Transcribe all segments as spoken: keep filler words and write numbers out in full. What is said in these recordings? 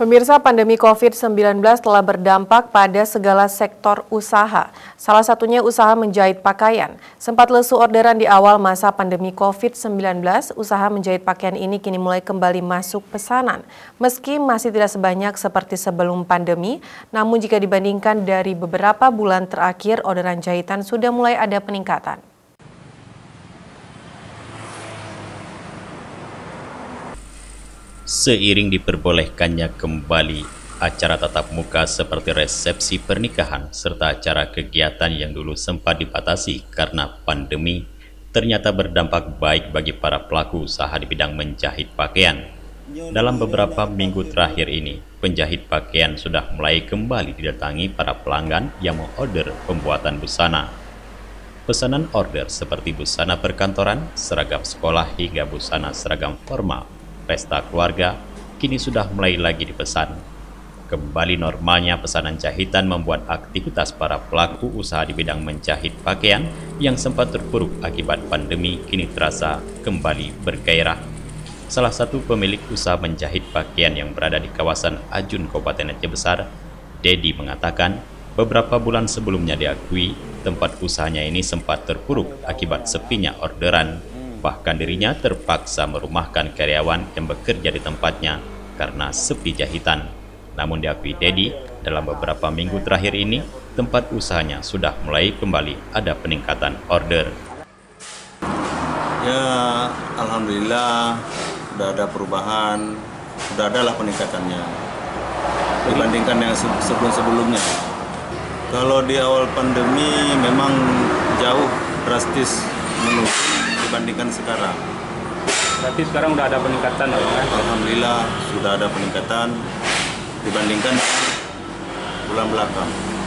Pemirsa, pandemi covid sembilan belas telah berdampak pada segala sektor usaha. Salah satunya usaha menjahit pakaian. Sempat lesu orderan di awal masa pandemi covid sembilan belas, usaha menjahit pakaian ini kini mulai kembali masuk pesanan. Meski masih tidak sebanyak seperti sebelum pandemi, namun jika dibandingkan dari beberapa bulan terakhir, orderan jahitan sudah mulai ada peningkatan. Seiring diperbolehkannya kembali acara tatap muka seperti resepsi pernikahan serta acara kegiatan yang dulu sempat dibatasi karena pandemi, ternyata berdampak baik bagi para pelaku usaha di bidang menjahit pakaian. Dalam beberapa minggu terakhir ini, penjahit pakaian sudah mulai kembali didatangi para pelanggan yang mengorder pembuatan busana. Pesanan order seperti busana perkantoran, seragam sekolah hingga busana seragam formal pesta keluarga kini sudah mulai lagi dipesan. Kembali normalnya pesanan jahitan membuat aktivitas para pelaku usaha di bidang menjahit pakaian yang sempat terpuruk akibat pandemi kini terasa kembali bergairah. Salah satu pemilik usaha menjahit pakaian yang berada di kawasan Ajun, Kabupaten Aceh Besar, Dedi, mengatakan beberapa bulan sebelumnya diakui tempat usahanya ini sempat terpuruk akibat sepinya orderan. Bahkan dirinya terpaksa merumahkan karyawan yang bekerja di tempatnya karena sepi jahitan. Namun diakui Dedi, dalam beberapa minggu terakhir ini, tempat usahanya sudah mulai kembali ada peningkatan order. Ya, alhamdulillah sudah ada perubahan, sudah adalah peningkatannya dibandingkan yang sebelum-sebelumnya. Kalau di awal pandemi memang jauh drastis menurun dibandingkan sekarang. Berarti sekarang udah ada peningkatan, kan? Alhamdulillah sudah ada peningkatan dibandingkan bulan belakang.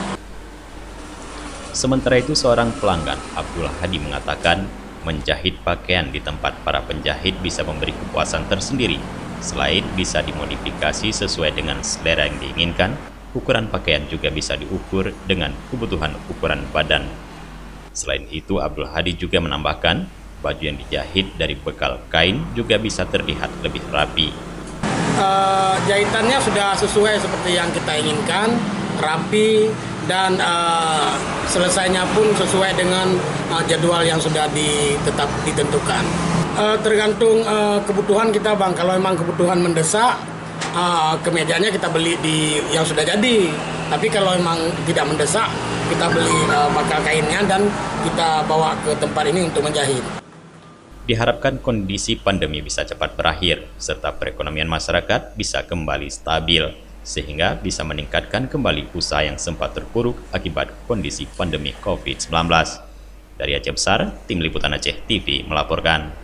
Sementara itu seorang pelanggan, Abdul Hadi, mengatakan menjahit pakaian di tempat para penjahit bisa memberi kepuasan tersendiri. Selain bisa dimodifikasi sesuai dengan selera yang diinginkan, ukuran pakaian juga bisa diukur dengan kebutuhan ukuran badan. Selain itu, Abdul Hadi juga menambahkan baju yang dijahit dari bekal kain juga bisa terlihat lebih rapi. Uh, jahitannya sudah sesuai seperti yang kita inginkan, rapi, dan uh, selesainya pun sesuai dengan uh, jadwal yang sudah ditetap ditentukan. Uh, tergantung uh, kebutuhan kita, Bang. Kalau memang kebutuhan mendesak, uh, kemejanya kita beli di yang sudah jadi. Tapi kalau memang tidak mendesak, kita beli uh, bakal kainnya dan kita bawa ke tempat ini untuk menjahit. Diharapkan kondisi pandemi bisa cepat berakhir, serta perekonomian masyarakat bisa kembali stabil, sehingga bisa meningkatkan kembali usaha yang sempat terpuruk akibat kondisi pandemi covid sembilan belas. Dari Aceh Besar, Tim Liputan Aceh T V melaporkan.